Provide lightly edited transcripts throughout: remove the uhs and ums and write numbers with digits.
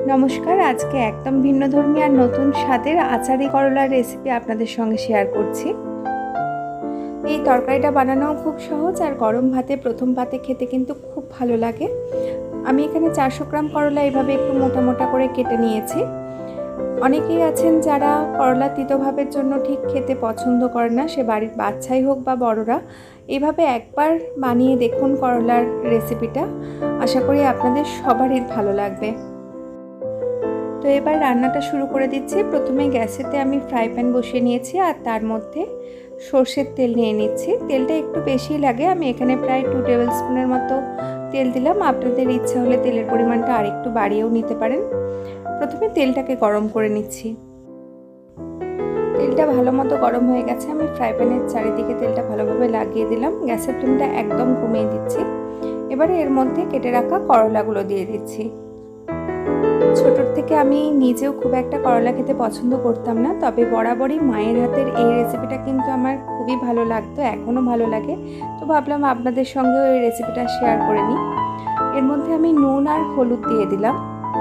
নমস্কার, আজকে একদম ভিন্নধর্মী আর নতুন স্বাদের আচারি করলার রেসিপি আপনাদের সঙ্গে শেয়ার করছি। এই তরকারিটা বানানো খুব সহজ আর গরম ভাতে প্রথম পাতে খেতে কিন্তু খুব ভালো লাগে। আমি এখানে 400 গ্রাম করলা এভাবে একটু মোটা মোটা করে কেটে নিয়েছি। অনেকেই আছেন যারা করলা তিতভাবের জন্য ঠিক খেতে পছন্দ করে না, সে বাড়ির বাচ্চাই হোক বা বড়রা। এইভাবে একবার বানিয়ে দেখুন করলার রেসিপিটা, আশা করি আপনাদের সবারই ভালো লাগবে। তো এবার রান্নাটা শুরু করে দিচ্ছি। প্রথমে গ্যাসেতে আমি ফ্রাই প্যান বসিয়ে নিয়েছি আর তার মধ্যে সর্ষের তেল নিয়ে নিচ্ছি। তেলটা একটু বেশি লাগে, আমি এখানে প্রায় 2 টেবিল স্পুনের মতো তেল দিলাম। আপনাদের ইচ্ছা হলে তেলের পরিমাণটা আরেকটু বাড়িয়েও নিতে পারেন। প্রথমে তেলটাকে গরম করে নিচ্ছি। তেলটা ভালো মতো গরম হয়ে গেছে, আমি ফ্রাই প্যানের চারিদিকে তেলটা ভালোভাবে লাগিয়ে দিলাম। গ্যাসের ফ্লেমটা একদম কমিয়ে দিচ্ছি। এবারে এর মধ্যে কেটে রাখা করলাগুলো দিয়ে দিচ্ছি। ছোটোর থেকে আমি নিজেও খুব একটা করলা খেতে পছন্দ করতাম না, তবে বরাবরই মায়ের হাতের এই রেসিপিটা কিন্তু আমার খুবই ভালো লাগতো, এখনও ভালো লাগে। তো ভাবলাম আপনাদের সঙ্গেও এই রেসিপিটা শেয়ার করে নিই। এর মধ্যে আমি নুন আর হলুদ দিয়ে দিলাম।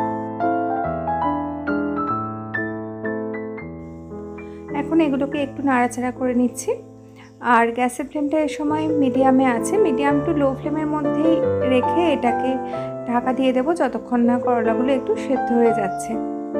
এখন এগুলোকে একটু নাড়াচাড়া করে নিচ্ছি। আর গ্যাসের ফ্লেমটা এ সময় মিডিয়ামে আছে, মিডিয়াম টু লো ফ্লেমের মধ্যেই রেখে এটাকে ঢাকা দিয়ে দেবো যতক্ষণ না করলাগুলো একটু সেদ্ধ হয়ে যাচ্ছে।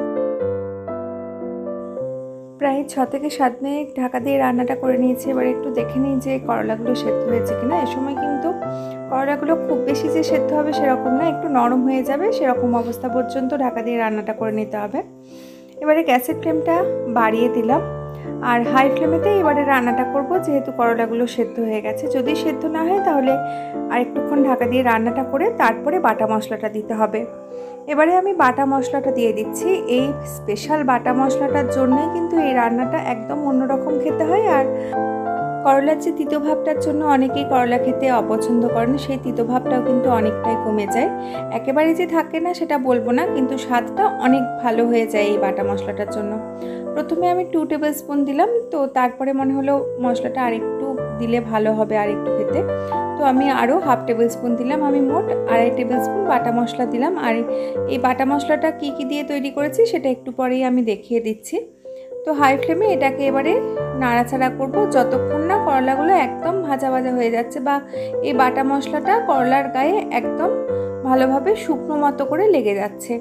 প্রায় 6 থেকে 7 মিনিট ঢাকা দিয়ে রান্নাটা করে নিয়েছি। এবার একটু দেখে নিই যে করলাগুলো সেদ্ধ হয়েছে কিনা। এ সময় কিন্তু করলাগুলো খুব বেশি যে সেদ্ধ হবে সেরকম না, একটু নরম হয়ে যাবে সেরকম অবস্থা পর্যন্ত ঢাকা দিয়ে রান্নাটা করে নিতে হবে। এবারে গ্যাসের ফ্লেমটা বাড়িয়ে দিলাম আর হাই ফ্লেমেতেই এবারে রান্নাটা করব, যেহেতু করলাগুলো সেদ্ধ হয়ে গেছে। যদি সেদ্ধ না হয় তাহলে আরেকটুক্ষণ ঢাকা দিয়ে রান্নাটা করে তারপরে বাটা মশলাটা দিতে হবে। এবারে আমি বাটা মশলাটা দিয়ে দিচ্ছি। এই স্পেশাল বাটা মশলাটার জন্যই কিন্তু এই রান্নাটা একদম অন্যরকম খেতে হয়। আর করলার যে তিতভাবটার জন্য অনেকেই করলা খেতে অপছন্দ করেন, সেই তিতভাবটাও কিন্তু অনেকটাই কমে যায়। একেবারে যে থাকে না সেটা বলবো না, কিন্তু স্বাদটা অনেক ভালো হয়ে যায় এই বাটা মশলাটার জন্য। প্রথমে আমি 2 টেবিল স্পুন দিলাম, তো তারপরে মনে হলো মশলাটা আরেকটু দিলে ভালো হবে আরেকটু খেতে, তো আমি আরও হাফ টেবিল স্পুন দিলাম। আমি মোট 2.5 টেবিল স্পুন বাটা মশলা দিলাম। আর এই বাটা মশলাটা কী কী দিয়ে তৈরি করেছি সেটা একটু পরেই আমি দেখিয়ে দিচ্ছি। তো হাই ফ্লেমে এটাকে এবারে নাড়াচাড়া করব যতক্ষণ না করলাগুলো একদম ভাজা ভাজা হয়ে যাচ্ছে, বা এই বাটা মশলাটা করলার গায়ে একদম ভালোভাবে শুকনো মতো করে লেগে যাচ্ছে।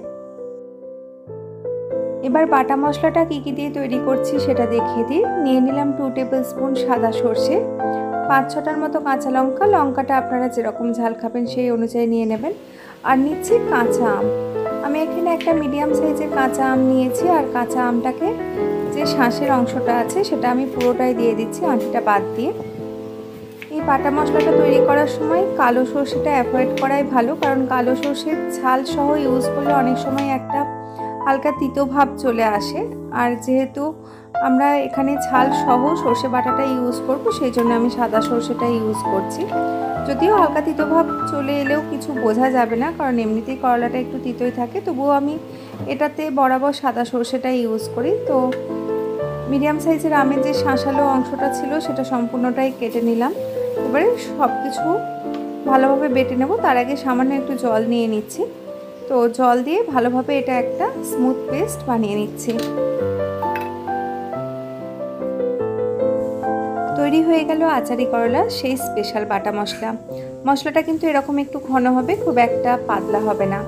এবার বাটা মশলাটা কী কী দিয়ে তৈরি করছি সেটা দেখিয়ে দিই। নিয়ে নিলাম 2 টেবিল স্পুন সাদা সর্ষে, 5-6টার মতো কাঁচা লঙ্কা, লঙ্কাটা আপনারা যেরকম ঝাল খাবেন সেই অনুযায়ী নিয়ে নেবেন। আর নিচ্ছি কাঁচা আম। আমি এখানে একটা মিডিয়াম সাইজের কাঁচা আম নিয়েছি, আর কাঁচা আমটাকে যে শাঁসের অংশটা আছে সেটা আমি পুরোটাই দিয়ে দিচ্ছি, আঁটিটা বাদ দিয়ে। এই বাটা মশলাটা তৈরি করার সময় কালো সর্ষেটা অ্যাভয়েড করাই ভালো, কারণ কালো সর্ষের ছাল সহ ইউজ করলে অনেক সময় একটা হালকা তিতো ভাব চলে আসে। আর যেহেতু আমরা এখানে ছাল সহ সর্ষে বাটাটা ইউজ করব, সেই জন্য আমি সাদা সর্ষেটা ইউজ করছি। যদিও হালকা তিতো ভাব চলে এলেও কিছু বোঝা যাবে না, কারণ এমনিতেই করলাটা একটু তিতোই থাকে, তবুও আমি এটাতে বরাবর সাদা সর্ষেটা ইউজ করি। তো মিডিয়াম সাইজের আমের যে শাঁসালো অংশটা ছিল সেটা সম্পূর্ণটাই কেটে নিলাম। এবারে সব কিছু ভালোভাবে বেটে নেব। তার আগে সামান্য একটু জল নিয়ে নিচ্ছি। তো জল দিয়ে ভালোভাবে এটা একটা স্মুথ পেস্ট বানিয়ে নিচ্ছি। তৈরি হয়ে গেল আচারি করলা সেই স্পেশাল বাটা মশলা। মশলাটা কিন্তু এরকম একটু ঘন হবে, খুব একটা পাতলা হবে না।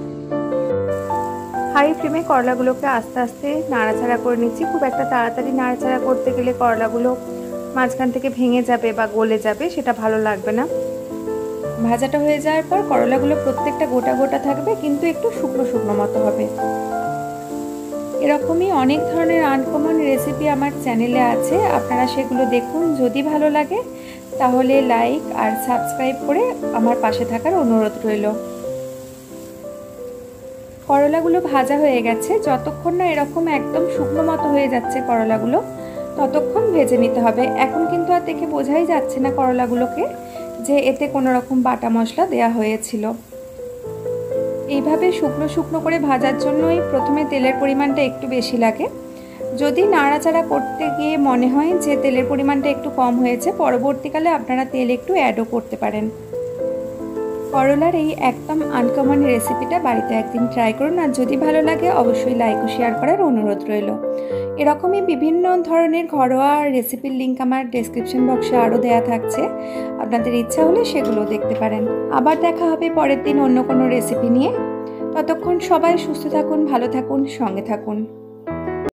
হাই ফ্লেমে করলাগুলোকে আস্তে আস্তে নাড়াচাড়া করে নিচ্ছি। খুব একটা তাড়াতাড়ি নাড়াচাড়া করতে গেলে করলাগুলো মাঝখান থেকে ভেঙে যাবে বা গলে যাবে, সেটা ভালো লাগবে না। ভাজাটা হয়ে যাওয়ার পর করলাগুলো প্রত্যেকটা গোটা গোটা থাকবে, কিন্তু একটু শুকনো শুকনো মতো হবে। এরকমই অনেক ধরনের আনকমন রেসিপি আমার চ্যানেলে আছে, আপনারা সেগুলো দেখুন। যদি ভালো লাগে তাহলে লাইক আর সাবস্ক্রাইব করে আমার পাশে থাকার অনুরোধ রইল। করলাগুলো ভাজা হয়ে গেছে, যতক্ষণ না এরকম একদম শুকনো মতো হয়ে যাচ্ছে করলাগুলো ততক্ষণ ভেজে নিতে হবে। এখন কিন্তু আর দেখে বোঝাই যাচ্ছে না করলাগুলোকে যে এতে কোনো রকম বাটা মশলা দেয়া হয়েছিল। এইভাবে শুকনো শুকনো করে ভাজার জন্যই প্রথমে তেলের পরিমাণটা একটু বেশি লাগে। যদি নাড়াচাড়া করতে গিয়ে মনে হয় যে তেলের পরিমাণটা একটু কম হয়েছে, পরবর্তীকালে আপনারা তেল একটু অ্যাডও করতে পারেন। করলার এই একদম আনকমন রেসিপিটা বাড়িতে একদিন ট্রাই করুন, আর যদি ভালো লাগে অবশ্যই লাইক ও শেয়ার করার অনুরোধ রইল। এরকমই বিভিন্ন ধরনের ঘরোয়া রেসিপির লিঙ্ক আমার ডেসক্রিপশন বক্সে আরও দেয়া থাকছে, আপনাদের ইচ্ছা হলে সেগুলো দেখতে পারেন। আবার দেখা হবে পরের দিন অন্য কোনো রেসিপি নিয়ে। ততক্ষণ সবাই সুস্থ থাকুন, ভালো থাকুন, সঙ্গে থাকুন।